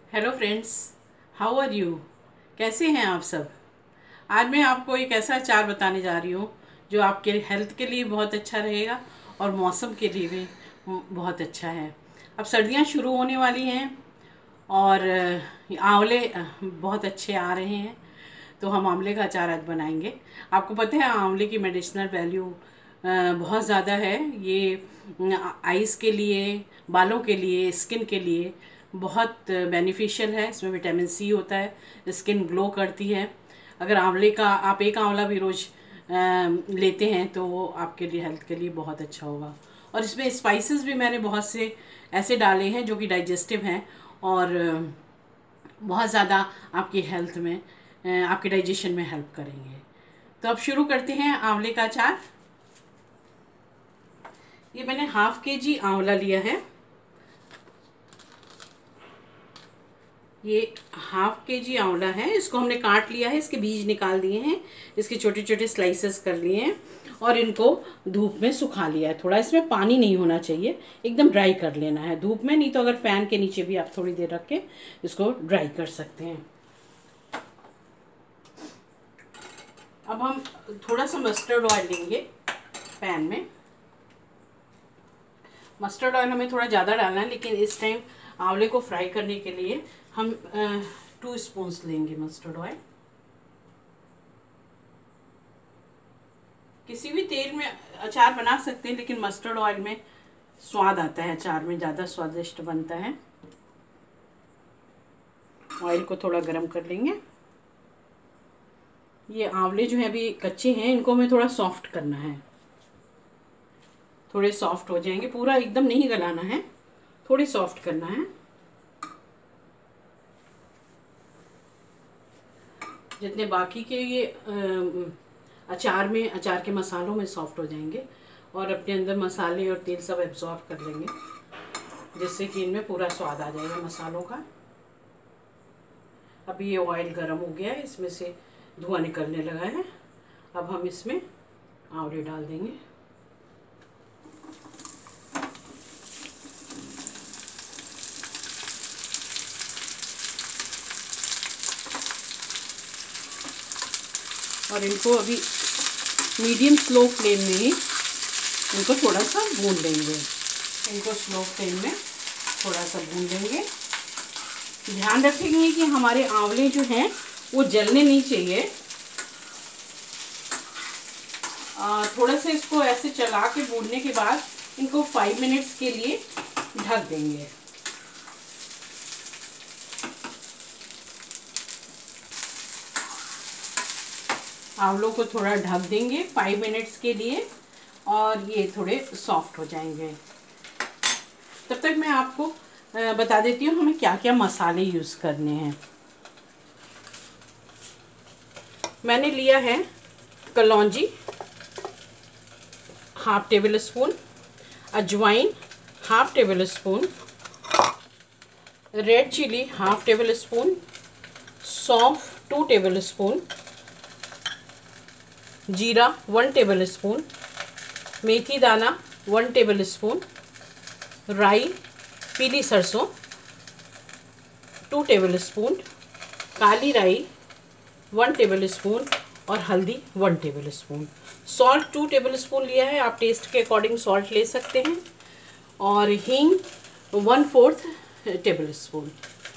Hello friends, how are you. कैसे हैं आप सब। आज मैं आपको एक ऐसा अचार बताने जा रही हूँ जो आपके हेल्थ के लिए बहुत अच्छा रहेगा और मौसम के लिए भी बहुत अच्छा है। अब सर्दियाँ शुरू होने वाली हैं और आंवले बहुत अच्छे आ रहे हैं, तो हम आंवले का अचार आज बनाएंगे। आपको पता है आंवले की मेडिसिनल वैल्यू बहुत ज़्यादा है। ये आइज़ के लिए, बालों के लिए, स्किन के लिए बहुत बेनिफिशियल है। इसमें विटामिन सी होता है, स्किन ग्लो करती है। अगर आंवले का आप एक आंवला भी रोज़ लेते हैं तो वो आपके लिए, हेल्थ के लिए बहुत अच्छा होगा। और इसमें स्पाइसेस भी मैंने बहुत से ऐसे डाले हैं जो कि डाइजेस्टिव हैं और बहुत ज़्यादा आपकी हेल्थ में, आपके डाइजेशन में हेल्प करेंगे। तो अब शुरू करते हैं आंवले का अचार। ये मैंने हाफ केजी आंवला लिया है। ये हाफ केजी आंवला है, इसको हमने काट लिया है, इसके बीज निकाल दिए हैं, इसके छोटे छोटे स्लाइसेस कर लिए हैं और इनको धूप में सुखा लिया है। थोड़ा इसमें पानी नहीं होना चाहिए, एकदम ड्राई कर लेना है धूप में, नहीं तो अगर फैन के नीचे भी आप थोड़ी देर रख के इसको ड्राई कर सकते हैं। अब हम थोड़ा सा मस्टर्ड ऑयल लेंगे पैन में। मस्टर्ड ऑयल हमें थोड़ा ज़्यादा डालना है, लेकिन इस टाइम आंवले को फ्राई करने के लिए हम 2 स्पून्स लेंगे मस्टर्ड ऑयल। किसी भी तेल में अचार बना सकते हैं, लेकिन मस्टर्ड ऑयल में स्वाद आता है, अचार में ज़्यादा स्वादिष्ट बनता है। ऑयल को थोड़ा गर्म कर लेंगे। ये आंवले जो हैं अभी कच्चे हैं, इनको हमें थोड़ा सॉफ्ट करना है। थोड़े सॉफ्ट हो जाएंगे, पूरा एकदम नहीं गलाना है, थोड़ी सॉफ्ट करना है। जितने बाकी के ये अचार के मसालों में सॉफ्ट हो जाएंगे और अपने अंदर मसाले और तेल सब एब्जॉर्ब कर लेंगे, जिससे कि इनमें पूरा स्वाद आ जाएगा मसालों का। अभी ये ऑयल गर्म हो गया है, इसमें से धुआं निकलने लगा है। अब हम इसमें आंवले डाल देंगे। और इनको अभी मीडियम स्लो फ्लेम में ही इनको थोड़ा सा भून लेंगे। इनको स्लो फ्लेम में थोड़ा सा भून लेंगे। ध्यान रखेंगे कि हमारे आंवले जो हैं वो जलने नहीं चाहिए। थोड़ा सा इसको ऐसे चला के भूनने के बाद इनको 5 मिनट्स के लिए ढक देंगे। आंवलों को थोड़ा ढक देंगे 5 मिनट्स के लिए और ये थोड़े सॉफ्ट हो जाएंगे। तब तक मैं आपको बता देती हूँ हमें क्या क्या मसाले यूज़ करने हैं। मैंने लिया है कलौंजी हाफ टेबल स्पून, अजवाइन half tablespoon, red chilli half tablespoon, सौंफ 2 टेबल स्पून, जीरा 1 टेबल स्पून, मेथी दाना 1 टेबल स्पून, राई पीली सरसों 2 टेबल स्पून, काली राई 1 टेबल स्पून और हल्दी 1 tablespoon. Salt 2 tablespoon लिया है, आप टेस्ट के अकॉर्डिंग सॉल्ट ले सकते हैं। और हींग 1/4 टेबल स्पून।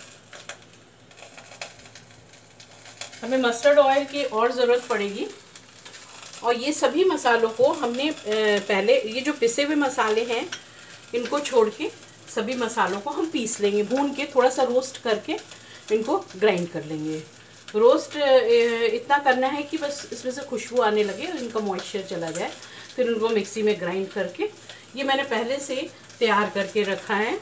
हमें मस्टर्ड ऑयल की और ज़रूरत पड़ेगी। और ये सभी मसालों को हमने पहले, ये जो पिसे हुए मसाले हैं इनको छोड़ के सभी मसालों को हम पीस लेंगे, भून के थोड़ा सा रोस्ट करके इनको ग्राइंड कर लेंगे। रोस्ट इतना करना है कि बस इसमें से खुशबू आने लगे और इनका मॉइस्चर चला जाए। फिर उनको मिक्सी में ग्राइंड करके, ये मैंने पहले से तैयार करके रखा है।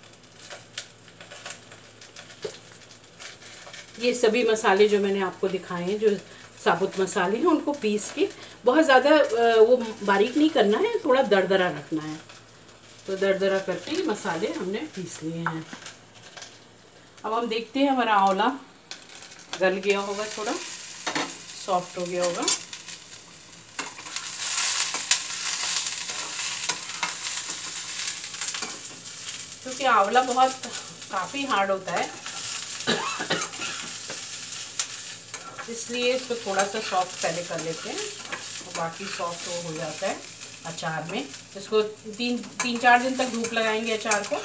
ये सभी मसाले जो मैंने आपको दिखाए हैं, जो साबुत मसाले हैं, उनको पीस के, बहुत ज़्यादा वो बारीक नहीं करना है, थोड़ा दरदरा रखना है। तो दरदरा करके मसाले हमने पीस लिए हैं। अब हम देखते हैं हमारा आंवला गल गया होगा, थोड़ा सॉफ्ट हो गया होगा। क्योंकि आंवला काफ़ी हार्ड होता है, इसलिए इसको थोड़ा सा सॉफ्ट पहले कर लेते हैं और बाकी सॉफ्ट हो जाता है अचार में। इसको 3-4 दिन तक धूप लगाएंगे अचार को।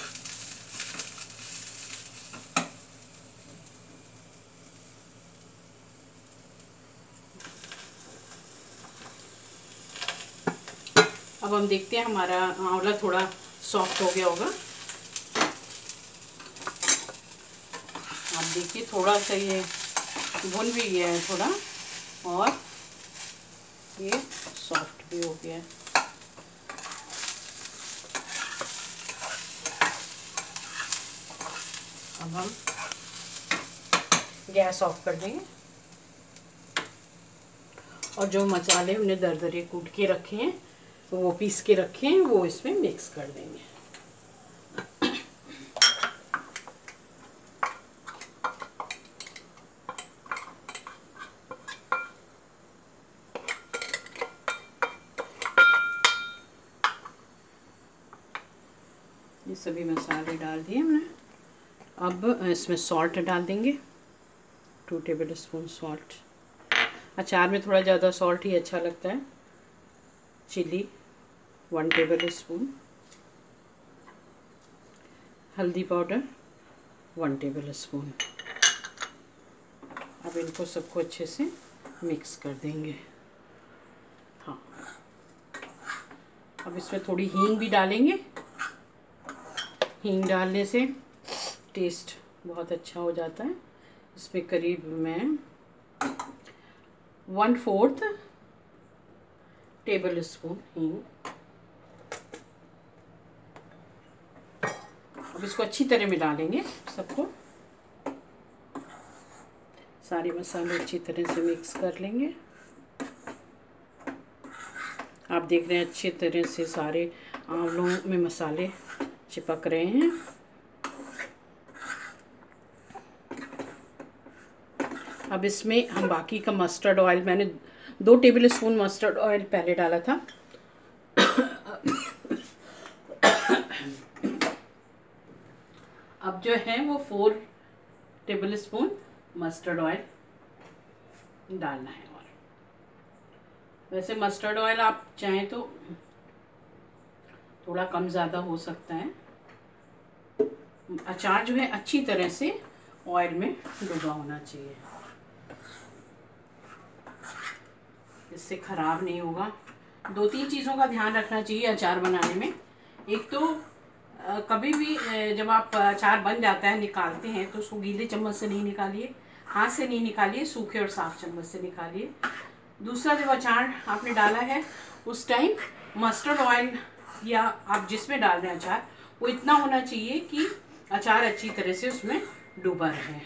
अब हम देखते हैं हमारा आंवला थोड़ा सॉफ्ट हो गया होगा। आप देखिए थोड़ा सा ये भुन भी गया है थोड़ा, और ये सॉफ्ट भी हो गया है। अब हम गैस ऑफ कर देंगे और जो मसाले हमने दरदरे कूट के रखे हैं, वो पीस के रखे हैं, वो इसमें मिक्स कर देंगे। ये सभी मसाले डाल दिए हमने। अब इसमें सॉल्ट डाल देंगे, 2 टेबल स्पून सॉल्ट। अचार में थोड़ा ज़्यादा सॉल्ट ही अच्छा लगता है। चिली 1 टेबल स्पून, हल्दी पाउडर 1 टेबल स्पून। अब इनको सबको अच्छे से मिक्स कर देंगे। हाँ, अब इसमें थोड़ी हींग भी डालेंगे। हींग डालने से टेस्ट बहुत अच्छा हो जाता है। इसमें करीब मैं 1/4 टेबल स्पून हींग। अब इसको अच्छी तरह मिला लेंगे सबको। सारे मसाले अच्छी तरह से मिक्स कर लेंगे। आप देख रहे हैं अच्छी तरह से सारे आंवलों में मसाले चिपक रहे हैं। अब इसमें हम बाकी का मस्टर्ड ऑयल, मैंने 2 टेबल स्पून मस्टर्ड ऑयल पहले डाला था। अब जो है वो 4 टेबल स्पून मस्टर्ड ऑयल डालना है। और वैसे मस्टर्ड ऑयल आप चाहें तो थोड़ा कम ज़्यादा हो सकता है। अचार जो है अच्छी तरह से ऑयल में डूबा होना चाहिए, इससे ख़राब नहीं होगा। 2-3 चीज़ों का ध्यान रखना चाहिए अचार बनाने में। एक तो कभी भी जब आप अचार बन जाता है निकालते हैं तो उसको गीले चम्मच से नहीं निकालिए, हाथ से नहीं निकालिए, सूखे और साफ चम्मच से निकालिए। दूसरा, जब अचार आपने डाला है उस टाइम मस्टर्ड ऑयल या आप जिसमें डाल रहे हैं अचार, वो इतना होना चाहिए कि अचार अच्छी तरह से उसमें डूबा रहे,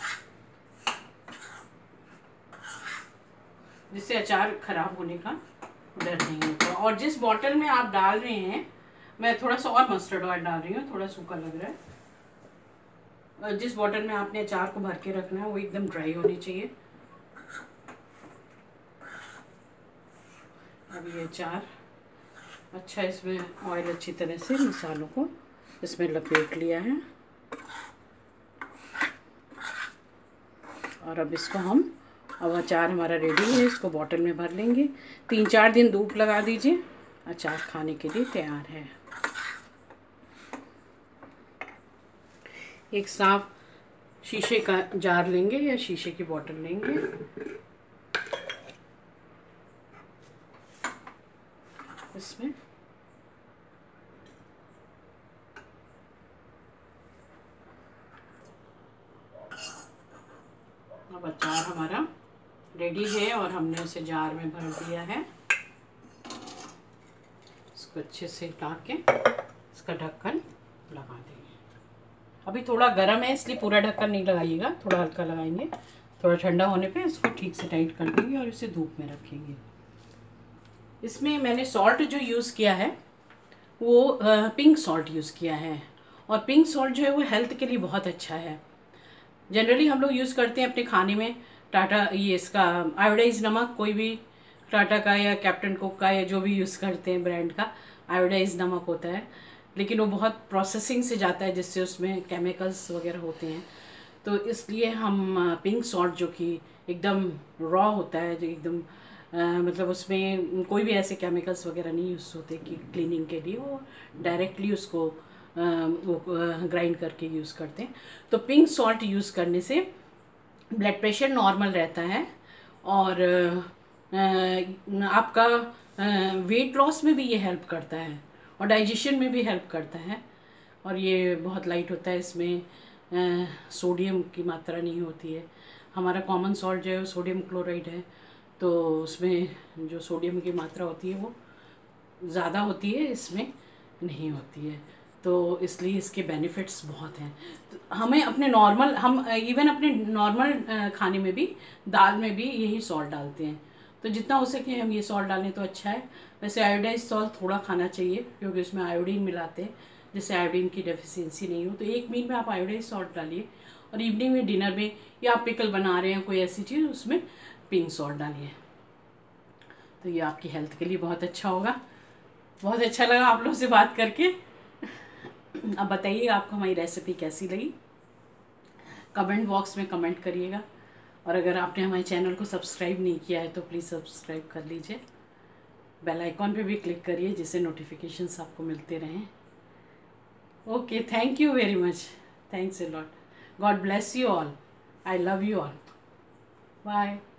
जिससे अचार खराब होने का डर नहीं होता। और जिस बॉटल में आप डाल रहे हैं, मैं थोड़ा सा और मस्टर्ड ऑयल डाल रही हूँ, थोड़ा सूखा लग रहा है। जिस बॉटल में आपने अचार को भर के रखना है वो एकदम ड्राई होनी चाहिए। अब ये अचार अच्छा, इसमें ऑयल अच्छी तरह से मसालों को इसमें लपेट लिया है। और अब इसको हम, अब अचार हमारा रेडी है, इसको बॉटल में भर लेंगे। 3-4 दिन धूप लगा दीजिए, अचार खाने के लिए तैयार है। एक साफ शीशे का जार लेंगे या शीशे की बॉटल लेंगे। इसमें अब अचार हमारा रेडी है और हमने उसे जार में भर दिया है। इसको अच्छे से हटा के इसका ढक्कन लगा देंगे। अभी थोड़ा गर्म है इसलिए पूरा ढक्कन नहीं लगाइएगा, थोड़ा हल्का लगाएंगे। थोड़ा ठंडा होने पे इसको ठीक से टाइट कर देंगे और इसे धूप में रखेंगे। इसमें मैंने सॉल्ट जो यूज़ किया है वो पिंक सॉल्ट यूज़ किया है, और पिंक सॉल्ट जो है वो हेल्थ के लिए बहुत अच्छा है। जनरली हम लोग यूज़ करते हैं अपने खाने में टाटा, ये इसका आयोडाइज नमक, कोई भी टाटा का या कैप्टन कुक का या जो भी यूज़ करते हैं ब्रांड का आयोडाइज नमक होता है, लेकिन वो बहुत प्रोसेसिंग से जाता है जिससे उसमें केमिकल्स वगैरह होते हैं। तो इसलिए हम पिंक सॉल्ट जो कि एकदम रॉ होता है, जो एकदम मतलब उसमें कोई भी ऐसे केमिकल्स वगैरह नहीं यूज़ होते कि क्लीनिंग के लिए, वो डायरेक्टली उसको वो ग्राइंड करके यूज़ करते हैं। तो पिंक सॉल्ट यूज़ करने से ब्लड प्रेशर नॉर्मल रहता है और आपका वेट लॉस में भी ये हेल्प करता है और डाइजेशन में भी हेल्प करता है। और ये बहुत लाइट होता है, इसमें सोडियम की मात्रा नहीं होती है। हमारा कॉमन सॉल्ट जो है वो सोडियम क्लोराइड है, तो उसमें जो सोडियम की मात्रा होती है वो ज़्यादा होती है, इसमें नहीं होती है। तो इसलिए इसके बेनिफिट्स बहुत हैं। तो हमें अपने नॉर्मल, हम इवन अपने नॉर्मल खाने में भी, दाल में भी यही सॉल्ट डालते हैं, तो जितना हो सके हम ये सॉल्ट डालें तो अच्छा है। वैसे आयोडाइज सॉल्ट थोड़ा खाना चाहिए क्योंकि उसमें आयोडीन मिलाते हैं, जिससे आयोडीन की डेफिशिएंसी नहीं हो। तो एक मील में आप आयोडाइज सॉल्ट डालिए और इवनिंग में, डिनर में, या आप पिकल बना रहे हैं कोई ऐसी चीज़, उसमें पिंक सॉल्ट डालिए, तो ये आपकी हेल्थ के लिए बहुत अच्छा होगा। बहुत अच्छा लगा आप लोगों से बात करके। अब बताइए आपको हमारी रेसिपी कैसी लगी, कमेंट बॉक्स में कमेंट करिएगा। और अगर आपने हमारे चैनल को सब्सक्राइब नहीं किया है तो प्लीज़ सब्सक्राइब कर लीजिए, बेल आइकॉन पे भी क्लिक करिए जिससे नोटिफिकेशंस आपको मिलते रहें। Okay, thank you very much, thanks a lot, God bless you all, I love you all, bye.